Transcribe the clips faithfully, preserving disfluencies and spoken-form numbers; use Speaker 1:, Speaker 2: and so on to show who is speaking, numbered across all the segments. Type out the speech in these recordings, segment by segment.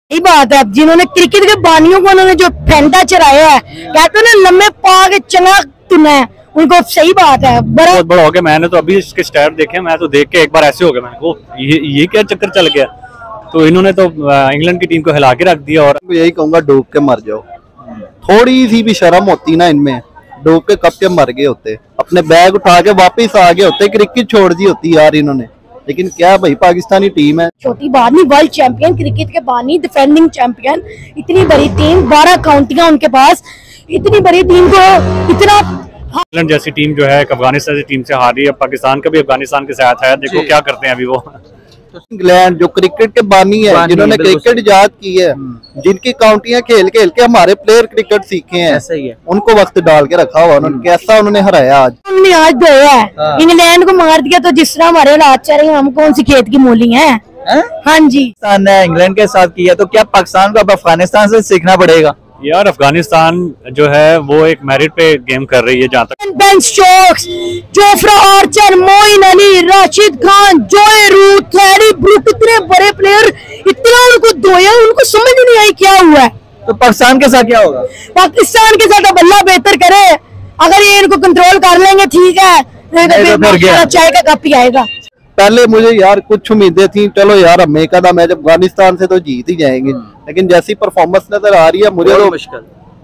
Speaker 1: यही बात है, जिन्होंने क्रिकेट के बानियों को उन्होंने जो फेंटा चढ़ाया है, कहते हैं ना लम्बे पा के चंगा तुना है, उनको सही बात है। बड़ा
Speaker 2: बहुत बड़ा हो गया। मैंने तो अभी इसके स्टैट देखे, मैं तो देख के एक बार ऐसे हो गया, मैंने को ये ये क्या चक्कर चल गया। तो इन्होंने तो इंग्लैंड की टीम को हिला के रख दिया। और
Speaker 3: यही कहूंगा डूब के मर जाओ, थोड़ी सी भी शर्म होती ना इनमें, डूब के कब के मर गए होते, अपने बैग उठा के वापिस आ गए होते, क्रिकेट छोड़ दी होती यार इन्होंने। लेकिन क्या भाई, पाकिस्तानी टीम है,
Speaker 1: छोटी बात नहीं, वर्ल्ड चैंपियन क्रिकेट के बानी, डिफेंडिंग चैंपियन, इतनी बड़ी टीम, बारह काउंटियां उनके पास, इतनी बड़ी टीम को इतना।
Speaker 2: इंग्लैंड जैसी टीम जो है अफगानिस्तान जैसी टीम से हार रही है। पाकिस्तान का भी अफगानिस्तान के साथ है, देखो क्या करते हैं अभी वो।
Speaker 3: तो इंग्लैंड जो क्रिकेट के बानी है, जिन्होंने क्रिकेट इजाद की है, जिनकी काउंटियां खेल खेल के हमारे प्लेयर क्रिकेट सीखे हैं, ऐसा ही है, उनको वक्त डाल के रखा हुआ उन्होंने। कैसा उन्होंने हराया आज,
Speaker 1: उन्होंने आज धोया है, इंग्लैंड को मार दिया। तो जिस तरह हमारे हालात चल रहे हैं, हम कौन सी खेत की मूली है? हाँ जी,
Speaker 4: ने इंग्लैंड के साथ किया, तो क्या पाकिस्तान को अब अफगानिस्तान से सीखना पड़ेगा?
Speaker 2: यार अफगानिस्तान जो है वो एक मेरिट पे गेम कर रही है। जहाँ तक
Speaker 1: Ben Stokes, Jofra Archer, Moeen Ali, Rashid Khan, Joe Root, Harry Brook, इतने बड़े प्लेयर, इतना उनको धोया, उनको समझ नहीं आई क्या हुआ है।
Speaker 4: तो पाकिस्तान के साथ क्या होगा?
Speaker 1: पाकिस्तान के साथ अब अल्लाह बेहतर करे, अगर ये इनको कंट्रोल कर लेंगे ठीक है, नहीं तो फिर चाय का कप ही आएगा।
Speaker 3: पहले मुझे यार कुछ उम्मीदें थी, चलो यार अमेरिका का मैच अफगानिस्तान से तो जीत ही जाएंगे, लेकिन जैसी परफॉर्मेंस नजर आ रही है मुझे तो मुश्किल,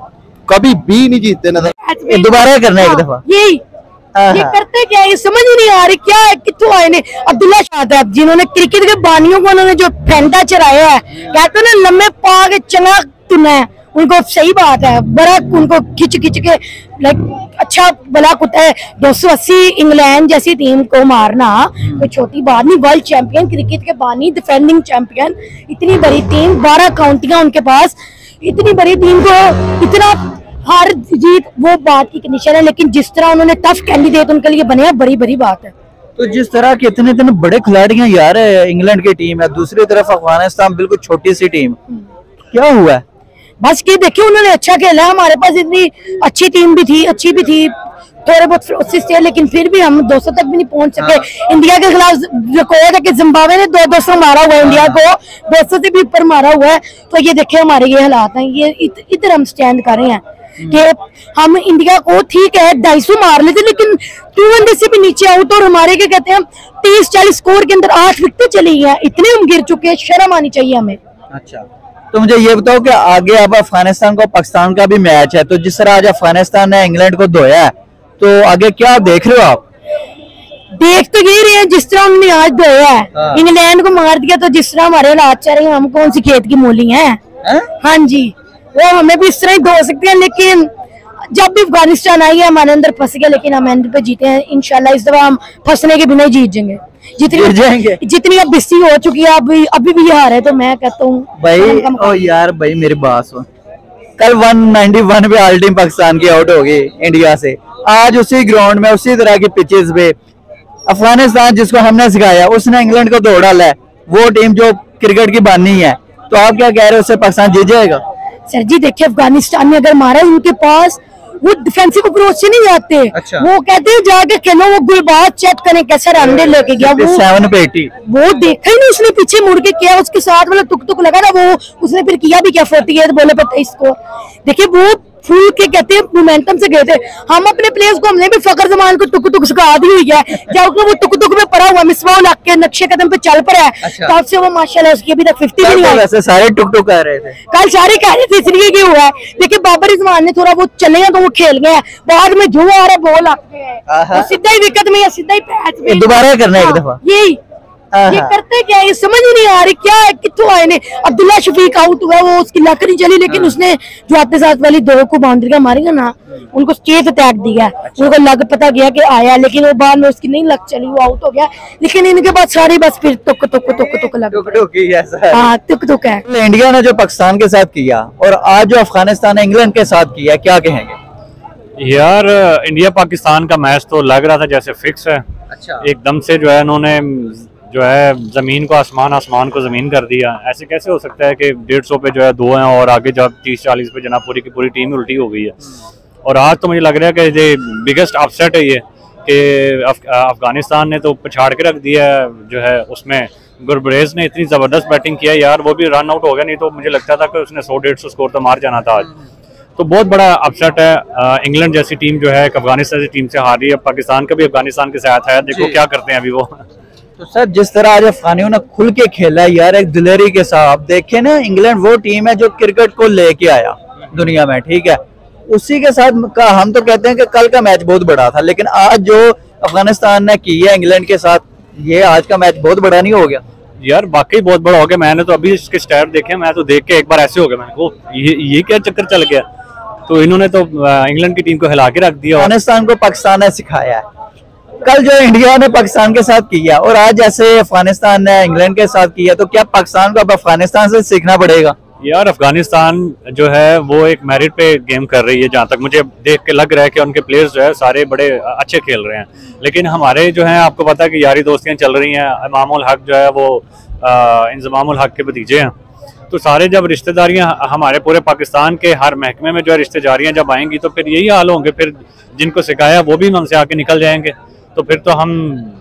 Speaker 3: कभी भी नहीं जीतते नजर।
Speaker 4: दोबारा करना है एक दफा,
Speaker 1: यही ये करते क्या, ये समझ ही नहीं आ रही क्या है, कितों आए ने। अब्दुल्ला शादाब जिन्होंने क्रिकेट के बानियों को उन्होंने जो फेंटा चढ़ाया है, कहते हैं ना लम्बे पा के चंगा तुना है, उनको सही बात है। बड़ा उनको खिंच खिंच के लाइक अच्छा बला कुत्ता है। दो सौ अस्सी इंग्लैंड जैसी टीम को मारना कोई छोटी बात नहीं। वर्ल्ड चैंपियन क्रिकेट के बानी, डिफेंडिंग चैंपियन, इतनी बड़ी टीम, बारह काउंटियां उनके पास, इतनी बड़ी टीम को इतना हार जीत वो बात की कंडीशन है। लेकिन जिस तरह उन्होंने टफ कैंडिडेट उनके लिए बने हैं, बड़ी बड़ी बात है।
Speaker 4: तो जिस तरह के इतने इतने बड़े खिलाड़ी हैं यार, इंग्लैंड की टीम है, दूसरी तरफ अफगानिस्तान बिल्कुल छोटी सी टीम, क्या हुआ है?
Speaker 1: बस ये देखिए उन्होंने अच्छा खेला, हमारे पास इतनी अच्छी टीम भी थी, अच्छी भी थी, थोड़े बहुत कोशिश थे, लेकिन फिर भी हम दो सौ तक भी नहीं पहुंच सके। हाँ। इंडिया के खिलाफ रिकॉर्ड है कि जिम्बाब्वे ने दो दो सौ मारा हुआ है, इंडिया को दो सौ से भी ऊपर मारा हुआ है। तो ये देखिए हमारे ये हालात हैं, ये इत, इधर हम स्टैंड कर रहे हैं कि हम इंडिया को ठीक है ढाई सौ मार लेते, लेकिन टू हंड्रेड से भी नीचे आउट, और हमारे क्या कहते हैं तीस चालीस स्कोर के अंदर आठ विकेट चली है, इतने हम गिर चुके हैं, शर्म आनी चाहिए हमें।
Speaker 4: अच्छा, तो मुझे ये बताओ कि आगे अब अफगानिस्तान को पाकिस्तान का भी मैच है, तो जिस तरह आज अफगानिस्तान ने इंग्लैंड को धोया है, तो आगे क्या देख रहे हो आप?
Speaker 1: देख तो यही रहे हैं जिस तरह उन्होंने आज धोया है। हाँ। इंग्लैंड को मार दिया, तो जिस तरह हमारे हालात चल रहे हैं, हम कौन सी खेत की मूली है? हाँ जी, वो हमें भी इस तरह ही धो सकते हैं, लेकिन जब भी अफगानिस्तान आई है हमारे अंदर फंस गया, लेकिन हम एंड पे जीते हैं इंशाल्लाह। इस दफा हम फंसने के बिना ही जीत जाएंगे, जितनी जितनी अब बिस्ती हो चुकी है, अभी अभी भी हार है। तो मैं कहता हूँ
Speaker 4: भाई, ओ यार भाई मेरी बात सुन, कल एक सौ इक्यानवे पे ऑल टीम पाकिस्तान की आउट हो गई इंडिया से, आज उसी ग्राउंड में उसी तरह की पिचेस पे अफगानिस्तान जिसको हमने सिखाया उसने इंग्लैंड को दौड़ डाला है, वो टीम जो क्रिकेट की बानी है। तो आप क्या कह रहे हो, उससे पाकिस्तान जीत जाएगा?
Speaker 1: सर जी देखिए, अफगानिस्तान में अगर मारा उनके पास वो डिफेंसिव अप्रोच से नहीं जाते। अच्छा। वो कहते हैं जाके खेलो, वो गुलबाज चेक करें कैसे रन लेके गया, वो
Speaker 4: सेवन पे एटी,
Speaker 1: वो देखा ही नहीं उसने, पीछे मुड़ के किया, उसके साथ वाला तुक तुक लगा ना, वो उसने फिर किया भी क्या, फोर्टी एट बोले पर तेईस को। देखिए वो फुल के कहते हैं मोमेंटम से गए थे। हम अपने प्लेयर्स को, हमने भी फकर जमान को टुक टुक सिखा दी हुई है, जब वो टुक टुक में पड़ा हुआ मिसवा लग के नक्शे कदम पे चल पड़ा है। अच्छा। तब से वो माशाल्लाह उसकी अभी तक फिफ्टी भी नहीं आई।
Speaker 4: वैसे सारे टुक टुक कर रहे थे
Speaker 1: कल, सारे कह रहे थे इसलिए क्या हुआ है। देखिए बाबर रिजवान ने थोड़ा वो चले हैं तो वो खेल गए हैं, बाद में जो आ रहा बॉल आते हैं सीधा ही विकेट में या सीधा ही पैच में।
Speaker 4: दोबारा करना है एक दफा,
Speaker 1: यही ये करते क्या, ये समझ ही नहीं आ रही क्या है, कितों आए ने। अब्दुल्ला शफीक आउट हुआ, वो उसकी लक नहीं चली, लेकिन हाँ। उसने जो अपने साथ वाली दो को बाउंड्री मारी ना, उनको स्टेट अटैक दिया। अच्छा। उनको लग पता गया कि आया, लेकिन वो बाद में उसकी नहीं लक चली, वो आउट हो गया। लेकिन इनके बाद सारी बस फिर तुक तुक तुक तुक लग हाँ तुक तुक है।
Speaker 4: इंडिया ने जो पाकिस्तान के साथ किया और आज जो अफगानिस्तान ने इंग्लैंड के साथ किया, क्या कहेंगे?
Speaker 2: यार इंडिया पाकिस्तान का मैच तो लग रहा था जैसे फिक्स है। अच्छा। एकदम से जो है उन्होंने जो है जमीन को आसमान, आसमान को जमीन कर दिया। ऐसे कैसे हो सकता है कि डेढ़ सौ पे जो है दो हैं और आगे जब तीस चालीस पे जनाब पूरी की पूरी टीम उल्टी हो गई है। और आज तो मुझे लग रहा है कि ये बिगेस्ट अपसेट है ये कि अफगानिस्तान ने तो पछाड़ के रख दिया जो है उसमें गुरब्रेज ने इतनी जबरदस्त बैटिंग किया यार, वो भी रन आउट हो गया, नहीं तो मुझे लगता था कि उसने सौ डेढ़ सौ स्कोर तो मार जाना था आज। तो बहुत बड़ा अपसेट है। इंग्लैंड जैसी टीम जो है अफगानिस्तान जैसी टीम से हार रही है। पाकिस्तान का भी अफगानिस्तान के साथ है, देखो क्या करते हैं अभी वो।
Speaker 4: तो सर जिस तरह आज अफगानियों ने खुल के खेला है यार, एक दिलेरी के साथ, देखे ना इंग्लैंड वो टीम है जो क्रिकेट को लेके आया दुनिया में, ठीक है, उसी के साथ का हम तो कहते हैं कि कल का मैच बहुत बड़ा था, लेकिन आज जो अफगानिस्तान ने की है इंग्लैंड के साथ, ये आज का मैच बहुत बड़ा नहीं हो गया
Speaker 2: यार? वाकई बहुत बड़ा हो गया। मैंने तो अभी इसके स्टैट देखे, मैं तो देख के एक बार ऐसे हो गया, मैंने को ये ये क्या चक्कर चल गया। तो इन्होंने तो इंग्लैंड की टीम को हिला के रख दिया।
Speaker 4: अफगानिस्तान को पाकिस्तान ने सिखाया है, कल जो इंडिया ने पाकिस्तान के साथ किया और आज जैसे अफगानिस्तान ने इंग्लैंड के साथ किया, तो क्या पाकिस्तान को अब अफगानिस्तान से सीखना पड़ेगा?
Speaker 2: यार अफगानिस्तान जो है वो एक मेरिट पे गेम कर रही है, जहाँ तक मुझे देख के लग रहा है कि उनके प्लेयर्स जो है सारे बड़े अच्छे खेल रहे हैं। लेकिन हमारे जो है, आपको पता है कि यारी दोस्तियाँ चल रही हैं। इमामुल हक जो है वो इंजमामुल हक के भतीजे हैं, तो सारे जब रिश्तेदारियां हमारे पूरे पाकिस्तान के हर महकमे में जो है रिश्तेदारियां जब आएंगी तो फिर यही हाल होंगे। फिर जिनको सिखाया वो भी हमसे आके निकल जाएंगे, तो फिर तो हम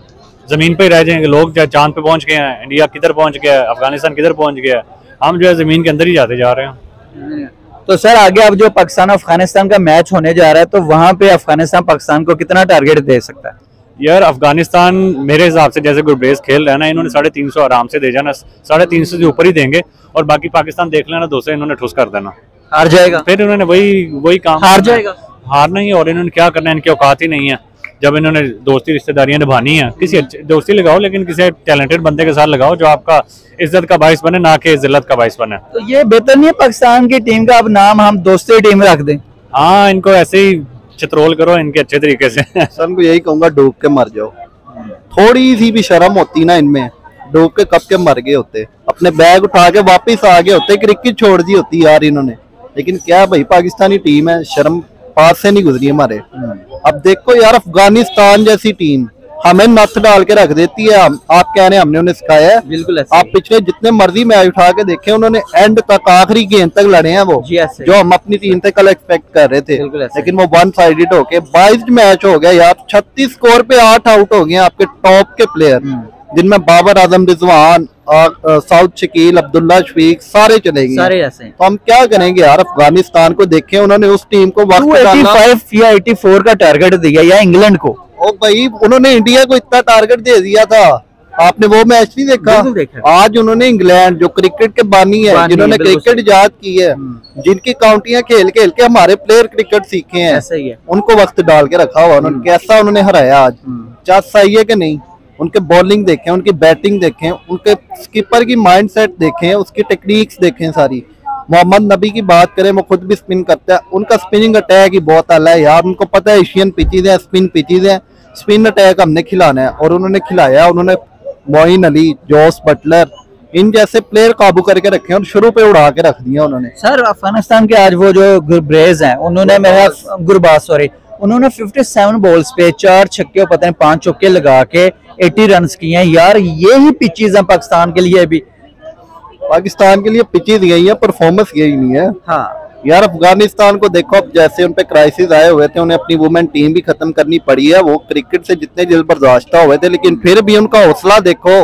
Speaker 2: जमीन पे ही रह जाएंगे। लोग जो चांद पे पहुंच गए हैं, इंडिया किधर पहुंच गया है, अफगानिस्तान किधर पहुंच गया है, हम जो है जमीन के अंदर ही जाते जा रहे हैं।
Speaker 4: तो सर आगे अब जो पाकिस्तान अफगानिस्तान का मैच होने जा रहा है, तो वहां पे अफगानिस्तान पाकिस्तान को कितना टारगेट दे सकता है?
Speaker 2: यार अफगानिस्तान मेरे हिसाब से जैसे गुरब्रेज खेल रहा है ना, इन्होंने साढ़े तीन सौ आराम से दे जाना, साढ़े तीन सौ से ऊपर ही देंगे, और बाकी पाकिस्तान देख लेना, दो सौ इन्होंने ठुस कर देना,
Speaker 4: हार जाएगा।
Speaker 2: फिर इन्होंने वही वही काम
Speaker 4: हार जाएगा,
Speaker 2: हारना ही। और इन्होंने क्या करना है, इनकी औकात ही नहीं है। जब इन्होंने दोस्ती रिश्तेदारियां निभानी है, किसी अच्छी दोस्ती लगाओ, लेकिन किसी टैलेंटेड बंदे के साथ लगाओ जो आपका इज्जत का बाइस बने, ना कि जिल्लत का बाइस बने।
Speaker 4: तो ये बेहतर नहीं है पाकिस्तान की टीम का अब नाम हम दोस्ती टीम रख दें?
Speaker 2: हाँ, इनको ऐसे ही चित्रोल करो इनके अच्छे तरीके से।
Speaker 3: सर को यही कहूंगा, डूब के मर जाओ। थोड़ी सी भी शर्म होती ना इनमें, डूब के कब के मर गए होते, अपने बैग उठा के वापिस आ गए होते, क्रिकेट छोड़ दी होती यार इन्होंने। लेकिन क्या भाई, पाकिस्तानी टीम है, शर्म पास से नहीं गुजरी हमारे। अब देखो यार, अफगानिस्तान जैसी टीम हमें नथ डाल के रख देती है। हम आप कह रहे हैं हमने उन्हें सिखाया है?
Speaker 4: बिल्कुल।
Speaker 3: आप पिछले जितने मर्जी मैच उठा के देखे, उन्होंने एंड तक, आखिरी गेंद तक लड़े हैं वो, जो हम अपनी टीम से कल एक्सपेक्ट कर रहे थे। लेकिन वो वन साइडेड होके बाईस मैच हो गया यार, छत्तीस स्कोर पे आठ आउट हो गए आपके टॉप के प्लेयर, जिनमें बाबर आजम, रिजवान, साउथ शकील, अब्दुल्ला शफीक, सारे चले गए सारे ऐसे। तो हम क्या करेंगे यार? अफगानिस्तान को देखें, उन्होंने उस टीम को वक्त
Speaker 4: पचासी या चौरासी का टारगेट दिया या इंग्लैंड को।
Speaker 3: ओ भाई, उन्होंने इंडिया को इतना टारगेट दे दिया था, आपने वो मैच नहीं देखा? देखा। आज उन्होंने इंग्लैंड, जो क्रिकेट के बानी है, जिन्होंने क्रिकेट इजाद की है, जिनकी काउंटियां खेल खेल के हमारे प्लेयर क्रिकेट सीखे हैं, ही है। उनको वक्त डाल के रखा हुआ उन्होंने। कैसा उन्होंने हराया आज, चार सही है कि नहीं? उनके बॉलिंग देखें, उनकी बैटिंग देखें, उनके स्कीपर की माइंडसेट देखें, उसकी टेक्निक्स देखें सारी। मोहम्मद नबी की बात करें, वो खुद भी स्पिन करता है, उनका स्पिनिंग अटैक ही बहुत आला है यार। उनको पता है एशियन पिचेज है, स्पिन पिचेज है, स्पिन अटैक हमने खिलाना है, और उन्होंने खिलाया। उन्होंने मोइन अली, जोस बटलर, इन जैसे प्लेयर काबू करके रखे और शुरू पे उड़ा के रख दिया उन्होंने।
Speaker 4: सर अफगानिस्तान के आज वो जो गुरब्रेज हैं, उन्होंने मेरा गुरबाज सॉरी उन्होंने सत्तावन बॉल्स पे चार छक्के और पता नहीं पांच चौके लगा के अस्सी रन किए हैं यार। ये ही पिचेज हैं पाकिस्तान के लिए। अभी
Speaker 3: पाकिस्तान के लिए पिचेज यही है, परफॉर्मेंस यही नहीं है। हाँ यार, अफगानिस्तान को देखो, अब जैसे उन पे क्राइसिस आए हुए थे, उन्हें अपनी वुमेन टीम भी खत्म करनी पड़ी है। वो क्रिकेट से जितने जल्द बर्दाश्त हुए थे, लेकिन फिर भी उनका हौसला देखो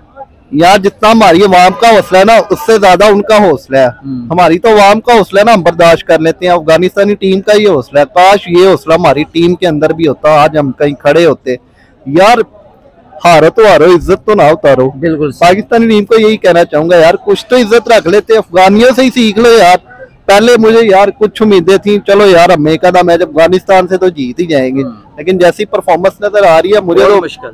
Speaker 3: यार, जितना हमारी अवाम का हौसला है ना, उससे ज्यादा उनका हौसला है। हमारी तो अवाम का हौसला है ना, हम बर्दाश्त कर लेते हैं, अफगानिस्तानी टीम का ये हौसला है। काश ये हौसला हमारी टीम के अंदर भी होता, आज हम कहीं खड़े होते। यार हारो तो हारो, इज्जत तो ना उतारो। बिल्कुल, पाकिस्तानी टीम को यही कहना चाहूंगा यार, कुछ तो इज्जत रख लेते, अफगानियों से ही सीख लो यार। पहले मुझे यार कुछ उम्मीदें थी, चलो यार हम एक आधा मैच अफगानिस्तान से तो जीत ही जाएंगे, लेकिन जैसी परफॉर्मेंस नजर आ रही है मुझे तो मुश्किल,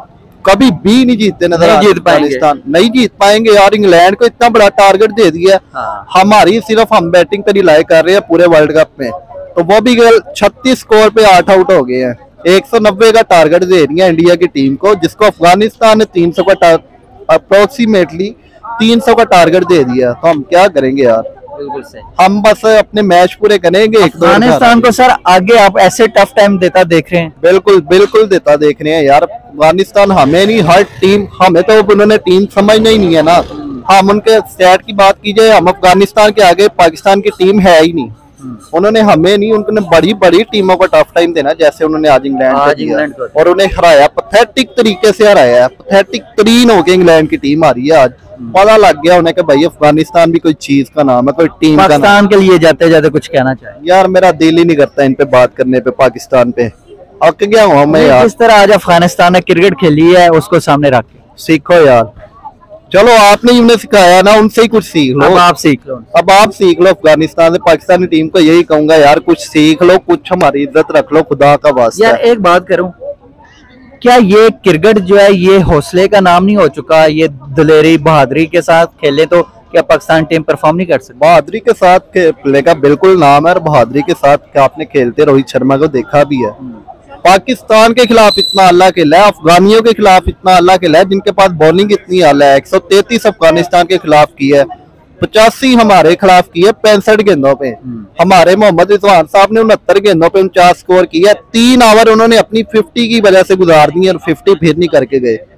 Speaker 3: कभी भी नहीं जीतते नजर आ रहे। अफगानिस्तान नहीं जीत पाएंगे यार। इंग्लैंड को इतना बड़ा टारगेट दे दिया। हाँ। हमारी सिर्फ हम बैटिंग पर रिलाई कर रहे हैं पूरे वर्ल्ड कप में, तो वो भी छत्तीस स्कोर पे आठ आउट हो गए हैं। एक सौ नब्बे का टारगेट दे रही है इंडिया की टीम को, जिसको अफगानिस्तान ने तीन सौ का अप्रोक्सीमेटली तीन सौ का टारगेट दे दिया। तो हम क्या करेंगे यार? बिल्कुल सही। हम बस अपने मैच पूरे करेंगे।
Speaker 4: अफगानिस्तान को सर आगे आप ऐसे टफ टाइम देता देख रहे हैं?
Speaker 3: बिल्कुल बिल्कुल देता देख रहे हैं यार। अफगानिस्तान हमें नहीं, हर टीम, हमें तो उन्होंने टीम समझना ही नहीं है ना। हम उनके स्टैट की बात कीजिए, हम अफगानिस्तान के आगे पाकिस्तान की टीम है ही नहीं। उन्होंने हमें नहीं, उन्होंने बड़ी बड़ी टीमों को टफ टाइम देना, जैसे उन्होंने आज इंग्लैंड को दिया और उन्हें हराया, पैथेटिक तरीके से हराया है। पैथेटिक तरीन होके इंग्लैंड की टीम आ रही है आज। पता लग गया उन्हें कि भाई अफगानिस्तान भी कोई चीज का नाम है, कोई टीम का नाम।
Speaker 4: पाकिस्तान के लिए जाते जाते कुछ कहना चाहिए?
Speaker 3: यार मेरा दिल ही नहीं करता इन पे बात करने पे, पाकिस्तान पे अक गया हूँ मैं यार।
Speaker 4: किस तरह आज अफगानिस्तान ने क्रिकेट खेली है उसको सामने रख के
Speaker 3: सीखो यार, चलो आपने ही उन्हें सिखाया ना, उनसे ही कुछ सीख लो।
Speaker 4: अब आप सीख लो,
Speaker 3: अब आप सीख लो अफगानिस्तान से। पाकिस्तानी टीम को यही कहूंगा यार, कुछ सीख लो, कुछ हमारी इज्जत रख लो, खुदा का वास्ता।
Speaker 4: यार एक बात करूं, क्या ये क्रिकेट जो है ये हौसले का नाम नहीं हो चुका? ये दिलेरी बहादुरी के साथ खेले तो क्या पाकिस्तान टीम परफॉर्म नहीं कर सकती?
Speaker 3: बहादुरी के साथ खेलने का बिल्कुल नाम है, और बहादुरी के साथ आपने खेलते रोहित शर्मा को देखा भी है। पाकिस्तान के खिलाफ इतना अल्लाह खेला है, अफगानियों के खिलाफ इतना अल्लाह खेला है, जिनके पास बॉलिंग इतनी आला है। एक सौ तैतीस अफगानिस्तान के खिलाफ की है, पचासी हमारे खिलाफ की है पैंसठ गेंदों पे। हमारे मोहम्मद रिजवान साहब ने उनहत्तर गेंदों पे उनचास स्कोर किया। तीन ओवर उन्होंने अपनी फिफ्टी की वजह से गुजार दी और फिफ्टी फिर नहीं करके गए।